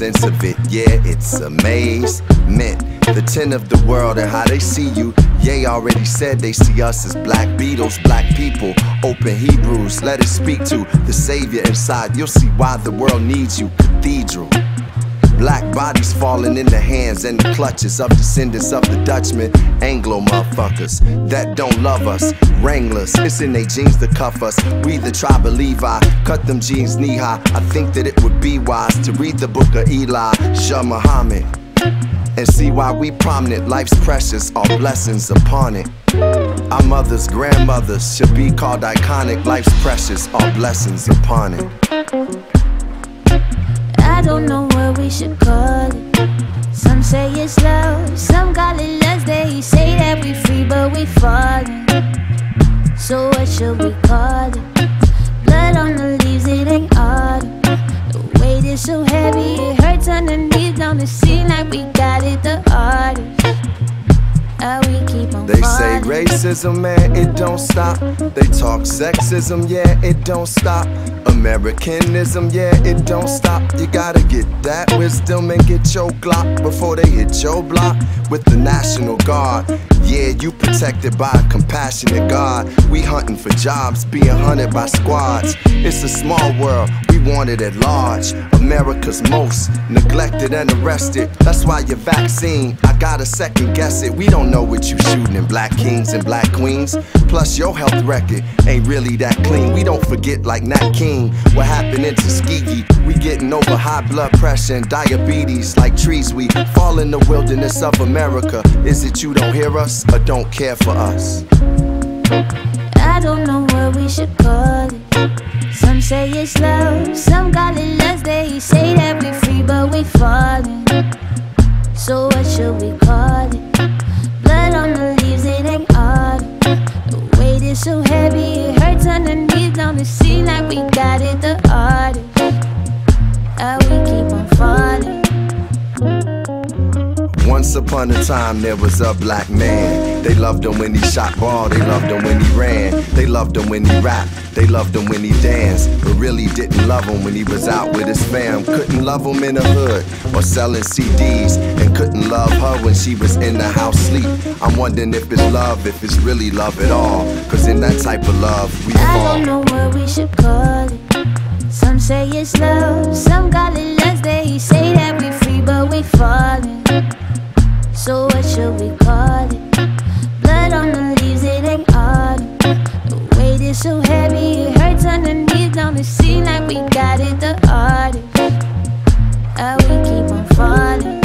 sense of it. Yeah, it's amazement. The 10 of the world and how they see you. Ye already said they see us as black Beatles, black people. Open Hebrews, let it speak to the Savior inside. You'll see why the world needs you. Cathedral. Black bodies falling in the hands and the clutches of descendants of the Dutchmen. Anglo motherfuckers that don't love us. Wranglers, it's in their genes to cuff us. We the tribe of Levi, cut them jeans knee high. I think that it would be wise to read the book of Eli, Shah Muhammad, and see why we prominent. Life's precious, all blessings upon it. Our mothers, grandmothers should be called iconic. Life's precious, all blessings upon it. I don't know what we should call it. Some say it's love, some call it lust. They say that we free but we falling. So what should we call it? Blood on the leaves, it ain't autumn. The weight is so heavy, it hurts underneath. Don't it seem like we got it, the artist? We keep on They say racism, man, it don't stop. They talk sexism, yeah, it don't stop. Americanism, yeah, it don't stop. You gotta get that wisdom and get your Glock before they hit your block with the National Guard. Yeah, you protected by a compassionate God. We hunting for jobs, being hunted by squads. It's a small world, we want it at large. America's most neglected and arrested. That's why your vaccine, I gotta second guess it. We don't know what you shooting in black kings and black queens. Plus your health record ain't really that clean. We don't forget like Nat King what happened in Tuskegee. We getting over high blood pressure and diabetes like trees. We fall in the wilderness of America. Is it you don't hear us or don't care for us? I don't know what we should call it. Some say it's love, some call it lust. They say that we free but we falling. So what should we call it? Blood on the leaves, it ain't autumn. The weight is so heavy, it hurts underneath. Don't it seem like we got it, the artist? We keep on falling. Once upon a time there was a black man. They loved him when he shot ball, they loved him when he ran. They loved him when he rapped, they loved him when he danced. But really didn't love him when he was out with his fam. Couldn't love him in the hood or selling CDs. And couldn't love her when she was in the house sleep. I'm wondering if it's love, if it's really love at all. Cause in that type of love we fall. I don't know what we should call it. Some say it's love, some call it lust. They say that we free but we falling. So what should we call it? Blood on the leaves, it ain't autumn. The weight is so heavy, it hurts underneath. Don't it seem like we got it, the artist? We keep on falling.